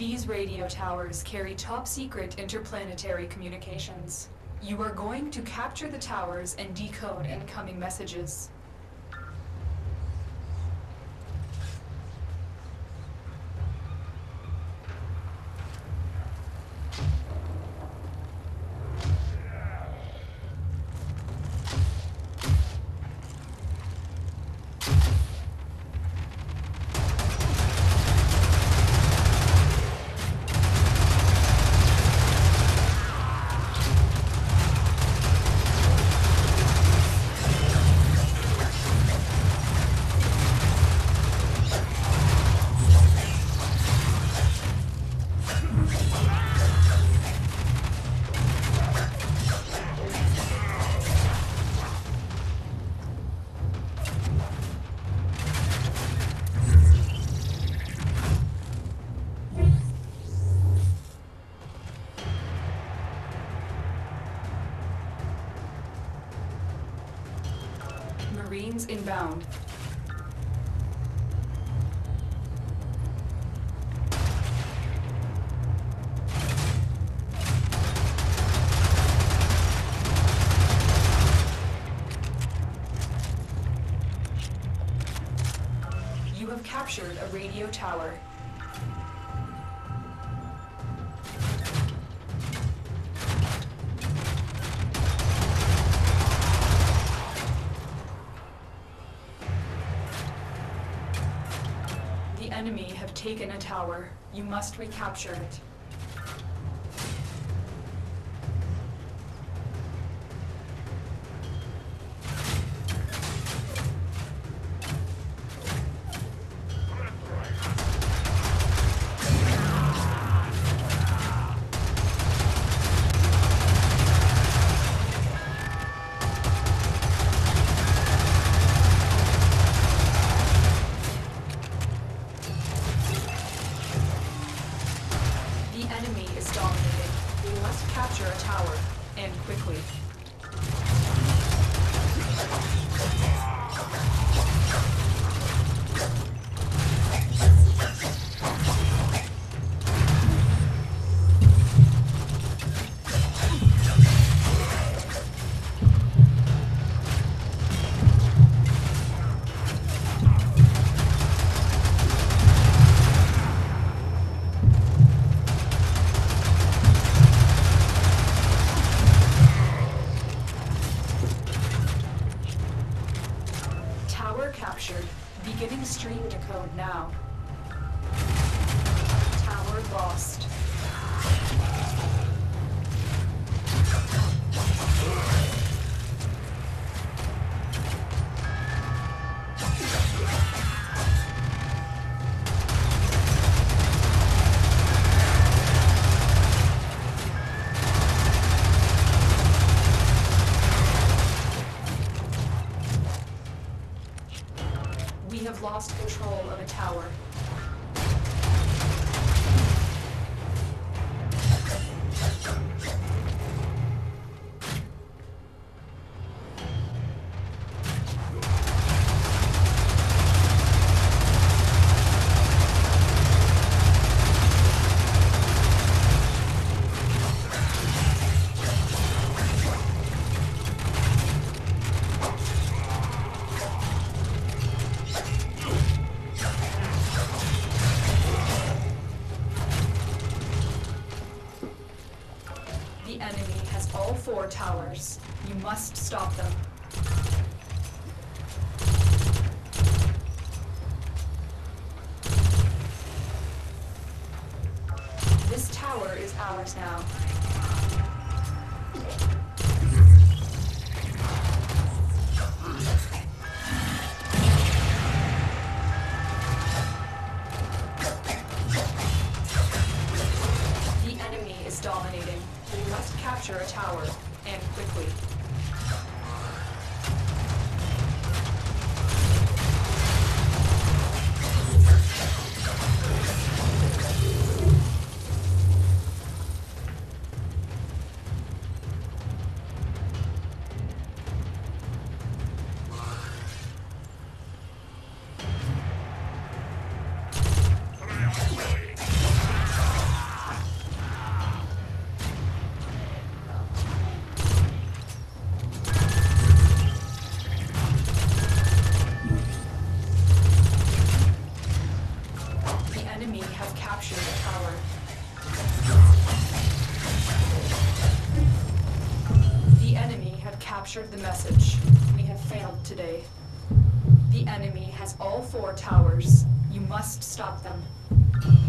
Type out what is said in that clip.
These radio towers carry top-secret interplanetary communications. You are going to capture the towers and decode incoming messages. Marines inbound. You have captured a radio tower. The enemy have taken a tower. You must recapture it. Capture a tower, and quickly. Captured. Beginning stream decode now. Tower lost. We have lost control of a tower. The enemy has all 4 towers. You must stop them. This tower is ours now. The enemy is dominating. We must capture a tower, and quickly. captured the message. We have failed today. The enemy has all 4 towers. You must stop them.